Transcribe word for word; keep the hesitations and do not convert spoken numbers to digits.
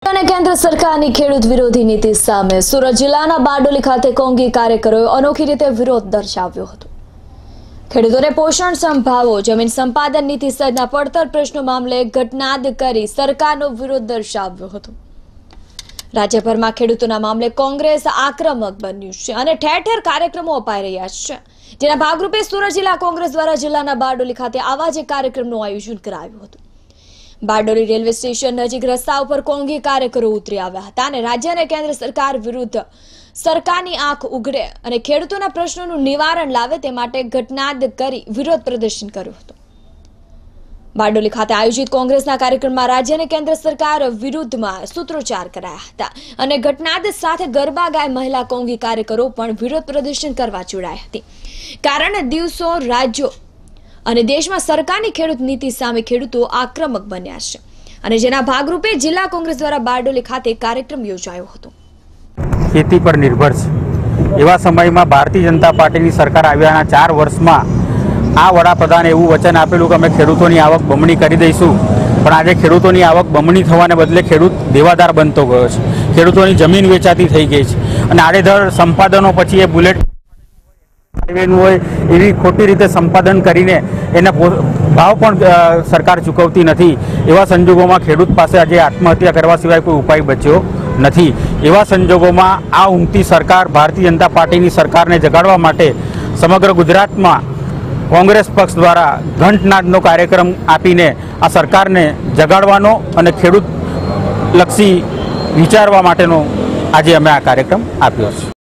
અને કેન્દ્ર સરકારની ખેડૂત વિરોધી નીતિ સામે સુરત જિલ્લાના બારડોલી ખાતે કોંગી કાર્યકરોએ અનોખી રીતે વિરોધ દર્શાવ્યો હતો। ખેડૂતોને પોષણ સંભાવો, જમીન સંપાદન નીતિ સહિતના પડતર પ્રશ્નો મામલે ઘટનાદ કરી સરકારનો વિરોધ દર્શાવ્યો હતો। રાજ્યભરમાં ખેડૂતોના મામલે કોંગ્રેસ આક્રમક બન્યું છે અને ઠેર ઠેર કાર્યક્રમો અપાઈ રહ્યા છે, જેના ભાગરૂપે સુરત જિલ્લા કોંગ્રેસ દ્વારા જિલ્લાના બારડોલી ખાતે આવા જ કાર્યક્રમનું આયોજન કરાયું હતું। બારડોલી રેલવે સ્ટેશન નજીક રસ્તા ઉપર કોંગી કાર્યકરો ઉતરી આવ્યા હતા અને રાજ્ય અને કેન્દ્ર સરકાર વિરુદ્ધ સરકારની આંખ ઉઘડે અને ખેડૂતોના પ્રશ્નોનું નિવારણ લાવે તે માટે ઘટનાદ કરી વિરોધ પ્રદર્શન કર્યું હતું। બારડોલી ખાતે આયોજિત કોંગ્રેસના કાર્યક્રમમાં રાજ્ય અને કેન્દ્ર સરકાર વિરુદ્ધમાં સૂત્રોચ્ચાર કરાયા હતા અને ઘટનાદ સાથે ગરબા ગાય મહિલા કોંગી કાર્યકરો પણ વિરોધ પ્રદર્શન કરવા જોડાઈ હતી। કારણ દિવસો રાજ્યો અને દેશમાં સરકારની ખેડૂત નીતિ સામે ખેડૂતો આક્રમક બન્યા છે અને જેના ભાગરૂપે જિલ્લા કોંગ્રેસ દ્વારા બારડોલી ખાતે કાર્યક્રમ યોજાયો હતો। ખેતી પર નિર્ભર છે એવા સમયમાં ભારતીય જનતા પાર્ટીની સરકાર આવ્યાના ચાર વર્ષમાં આ વડાપ્રધાને એવું વચન આપેલું કે અમે ખેડૂતોની આવક બમણી કરી દઈશું, પણ આજે ખેડૂતોની આવક બમણી થવાને બદલે ખેડૂત દેવાદાર બનતો ગયો છે। ખેડૂતોની જમીન વેચાતી થઈ ગઈ છે અને આડેધડ સંપાદનો પછી એ બુલેટ હોય એવી ખોટી રીતે સંપાદન કરીને એના ભાવ પણ સરકાર ચૂકવતી નથી। એવા સંજોગોમાં ખેડૂત પાસે આજે આત્મહત્યા કરવા સિવાય કોઈ ઉપાય બચ્યો નથી। એવા સંજોગોમાં આ ઊંઘતી સરકાર ભારતીય જનતા પાર્ટીની સરકારને જગાડવા માટે સમગ્ર ગુજરાતમાં કોંગ્રેસ પક્ષ દ્વારા ઘંટનાદનો કાર્યક્રમ આપીને આ સરકારને જગાડવાનો અને ખેડૂત લક્ષી વિચારવા માટેનો આજે અમે આ કાર્યક્રમ આપ્યો છે।